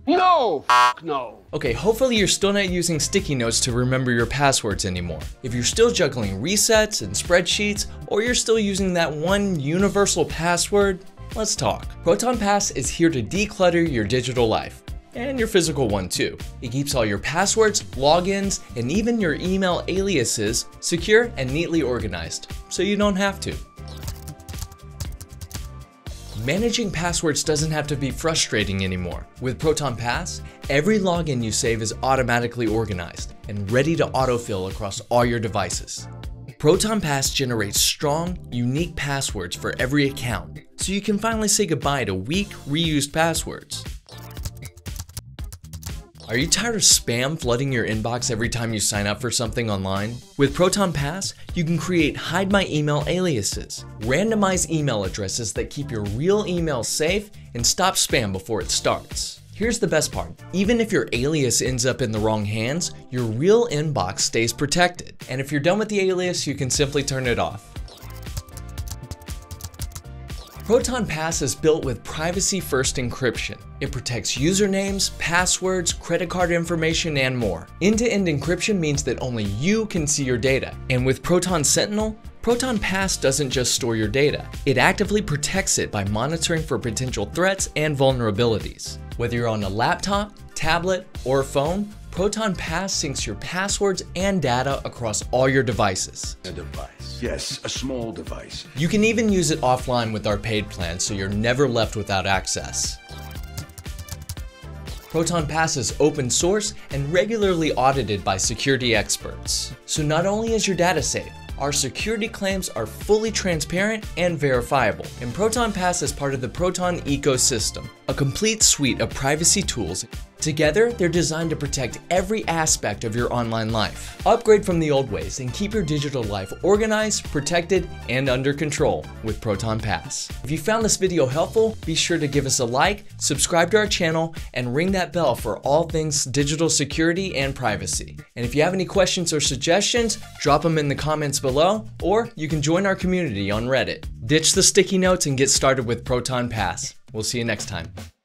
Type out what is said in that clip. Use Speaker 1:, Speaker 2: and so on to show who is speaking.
Speaker 1: No, f no.
Speaker 2: Okay, hopefully you're still not using sticky notes to remember your passwords anymore. If you're still juggling resets and spreadsheets, or you're still using that one universal password, let's talk. Proton Pass is here to declutter your digital life. And your physical one too. It keeps all your passwords, logins, and even your email aliases secure and neatly organized, so you don't have to. Managing passwords doesn't have to be frustrating anymore. With Proton Pass, every login you save is automatically organized and ready to autofill across all your devices. Proton Pass generates strong, unique passwords for every account, so you can finally say goodbye to weak, reused passwords. Are you tired of spam flooding your inbox every time you sign up for something online? With Proton Pass, you can create Hide My Email aliases, randomize email addresses that keep your real email safe, and stop spam before it starts. Here's the best part. Even if your alias ends up in the wrong hands, your real inbox stays protected. And if you're done with the alias, you can simply turn it off. Proton Pass is built with privacy-first encryption. It protects usernames, passwords, credit card information, and more. End-to-end encryption means that only you can see your data. And with Proton Sentinel, Proton Pass doesn't just store your data. It actively protects it by monitoring for potential threats and vulnerabilities. Whether you're on a laptop, tablet, or phone, Proton Pass syncs your passwords and data across all your devices.
Speaker 1: A device. Yes, a small device.
Speaker 2: You can even use it offline with our paid plan, so you're never left without access. Proton Pass is open source and regularly audited by security experts. So not only is your data safe, our security claims are fully transparent and verifiable. And Proton Pass is part of the Proton ecosystem, a complete suite of privacy tools. Together, they're designed to protect every aspect of your online life. Upgrade from the old ways and keep your digital life organized, protected, and under control with Proton Pass. If you found this video helpful, be sure to give us a like, subscribe to our channel, and ring that bell for all things digital security and privacy. And if you have any questions or suggestions, drop them in the comments below, or you can join our community on Reddit. Ditch the sticky notes and get started with Proton Pass. We'll see you next time.